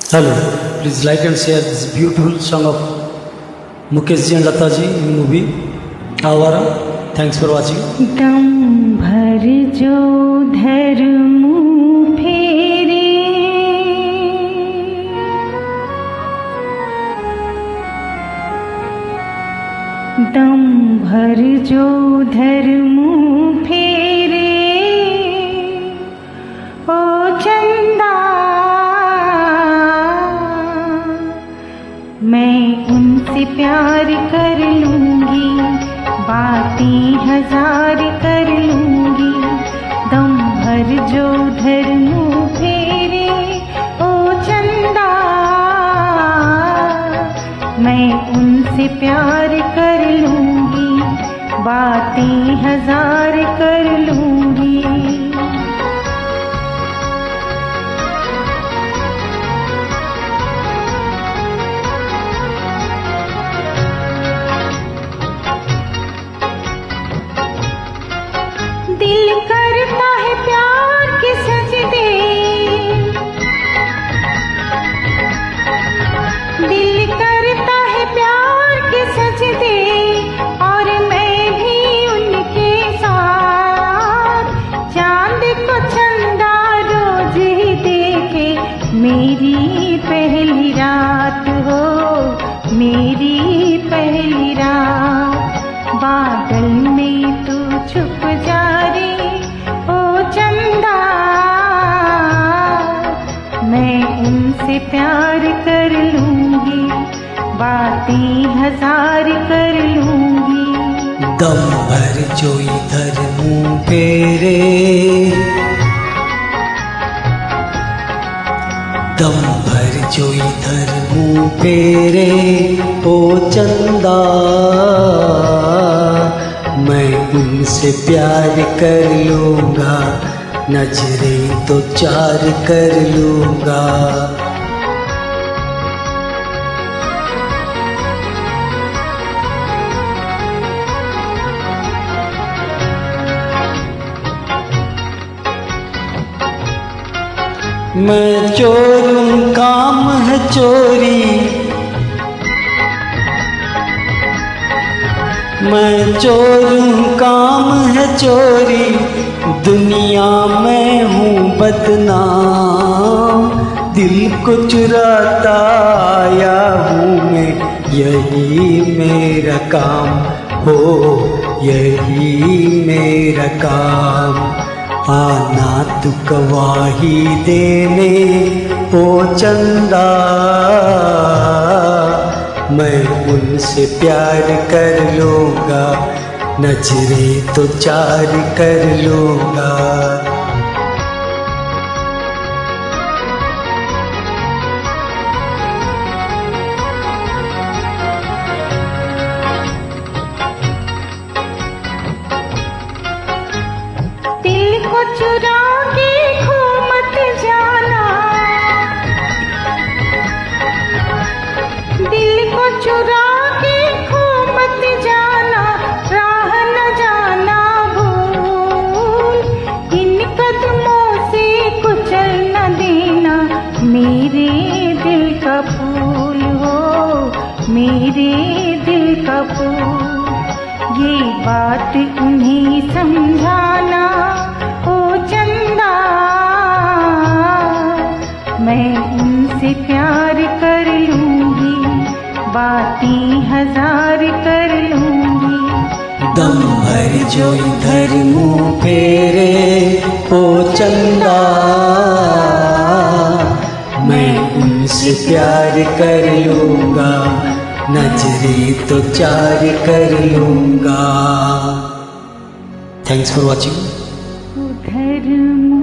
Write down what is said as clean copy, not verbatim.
Hello, please like and share this beautiful song of Mukesh ji and Lata ji in movie Awara. Thanks for watching. दम भर जो धर्म फेरे, दम भर जो धर्म फेरे, ओ चंदा मैं उनसे प्यार कर लूंगी, बातें हजार कर लूंगी। दम भर जो धर्म फेरे, ओ चंदा मैं उनसे प्यार कर लूंगी, बातें हजार कर लूंगी। दिल करता है प्यार के सजदे, दिल करता है प्यार के सजदे, और मैं भी उनके साथ चांद को चंदा रोज ही देखे। मेरी पहली रात हो, मेरी पहली रात, बादल में तू छुप जा रे, ओ चंदा मैं उनसे प्यार कर लूंगी, बातें हजार कर लूंगी। दम भर जो इधर मुंह फेरे, दम भर जो इधर मुंह फेरे, ओ चंदा मैं उनसे प्यार कर लूंगा, नजरें तो चार कर लूंगा। मैं चोर हूँ, काम है चोरी, मैं चोर हूँ, काम है चोरी, दुनिया में हूँ बदनाम, दिल को चुराता आया हूँ मैं, यही मेरा काम हो, यही मेरा काम। आना तू गवाही देने, ओ चंदा मैं उनसे प्यार कर लूंगा, नजरें तो चार कर लूंगा। दिल को चुरा के खो मत जाना, दिल को चुरा के खो मत जाना, राह न जाना भूल, इन कदमों से कुचल न देना, मेरे दिल का फूल हो, मेरे दिल का फूल। ये बात उन्हें समझाना, ओ चंदा मैं उनसे प्यार कर लूंगी, बातें हजार कर लूंगी। दम भर जो इधर मुंह फेरे, ओ चंदा मैं उनसे प्यार कर लूंगा, नजरें तो चार कर लूंगा। Thanks for watching. उधर